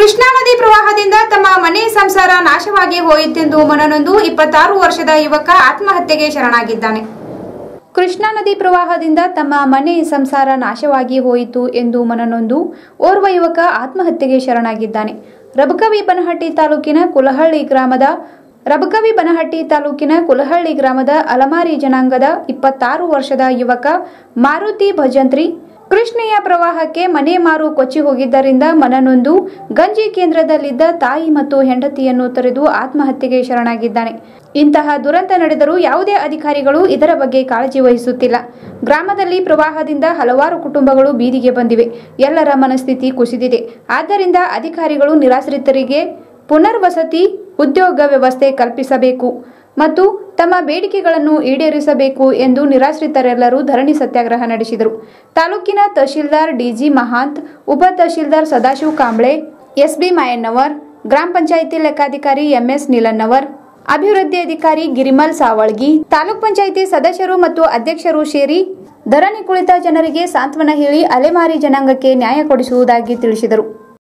ಕೃಷ್ಣಾ ನದಿ ಪ್ರವಾಹದಿಂದ ತಮ್ಮ ಮನೆ ಸಂಸಾರ ನಾಶವಾಗಿ ಹೋಯಿತೆಂದು ಮನನೊಂದು 26 ವರ್ಷದ ಯುವಕ ಆತ್ಮಹತ್ಯೆಗೆ ಶರಣಾಗಿದ್ದಾನೆ. ಕೃಷ್ಣಾ ನದಿ ಪ್ರವಾಹದಿಂದ ತಮ್ಮ ಮನೆ ಸಂಸಾರ ನಾಶವಾಗಿ ಹೋಯಿತು ಎಂದು ಮನನೊಂದು ಓರ್ವ ಯುವಕ ಆತ್ಮಹತ್ಯೆಗೆ ಶರಣಾಗಿದ್ದಾನೆ. ರಬಕವಿಬನಹಟ್ಟಿ ತಾಲೂಕಿನ ಕುಲಹಳ್ಳಿ ಗ್ರಾಮದ ಅಲಮಾರಿ ಜನಾಂಗದ 26 ವರ್ಷದ ಯುವಕ ಮಾರುತಿ ಭಜಂತ್ರಿ ಕೃಷ್ಣೆಯ ಪ್ರವಾಹಕ್ಕೆ ಮನೆ ಮಾರು ಕೊಚ್ಚಿ ಹೋಗಿದ್ದರಿಂದ ಮನನೊಂದು ಗಂಜಿ ಕೇಂದ್ರದಲ್ಲಿದ್ದ ತಾಯಿ ಮತ್ತು ಹೆಂಡತಿಯನ್ನು ತೊರೆದು ಆತ್ಮಹತ್ಯೆಗೆ ಶರಣಾಗಿದ್ದಾನೆ. ಇಂತಹ ದುರಂತ ನಡೆದರೂ ಯಾವುದೇ ಅಧಿಕಾರಿಗಳು ಇದರ ಬಗ್ಗೆ ಕಾಳಜಿ ವಹಿಸುತ್ತಿಲ್ಲ. ಗ್ರಾಮದಲ್ಲಿ ಪ್ರವಾಹದಿಂದ ಹಲವಾರು ಕುಟುಂಬಗಳು ಬೀದಿಗೆ ಬಂದಿವೆ. ಎಲ್ಲರ ಮನಸ್ಥಿತಿ ಕುಸಿದಿದೆ. ಆದ್ದರಿಂದ ಅಧಿಕಾರಿಗಳು ನಿರಾಶ್ರಿತರಿಗೆ ಪುನರ್ವಸತಿ, ಉದ್ಯೋಗ ವ್ಯವಸ್ಥೆ ಕಲ್ಪಿಸಬೇಕು ಮತ್ತು ತಮ್ಮ ಬೇಡಿಕೆಗಳನ್ನು ಈಡೇರಿಸಬೇಕು ಎಂದು ನಿರಾಶ್ರಿತರೆಲ್ಲರೂ ಧರಣಿ ಸತ್ಯಾಗ್ರಹ ನಡೆಸಿದರು. ತಾಲೂಕಿನ ತಹಶೀಲ್ದಾರ್ ಡಿಜಿ ಮಹಾಂತ್, ಉಪ ತಹಶೀಲ್ದಾರ್ ಸದಾಶಿವ್ ಕಾಂಬ್ಳೆ, ಎಸ್ಬಿ ಮಾಯಣ್ಣವರ್, ಗ್ರಾಮ ಪಂಚಾಯಿತಿ ಲೆಕ್ಕಾಧಿಕಾರಿ ಎಂಎಸ್ ನೀಲನ್ನವರ್, ಅಭಿವೃದ್ಧಿ ಅಧಿಕಾರಿ ಗಿರಿಮಲ್ ಸಾವಳ್ಗಿ, ತಾಲೂಕ್ ಪಂಚಾಯಿತಿ ಸದಸ್ಯರು ಮತ್ತು ಅಧ್ಯಕ್ಷರು ಸೇರಿ ಧರಣಿ ಕುಳಿತ ಜನರಿಗೆ ಸಾಂತ್ವನ ಹೇಳಿ ಅಲೆಮಾರಿ ಜನಾಂಗಕ್ಕೆ ನ್ಯಾಯ ಕೊಡಿಸುವುದಾಗಿ ತಿಳಿಸಿದರು.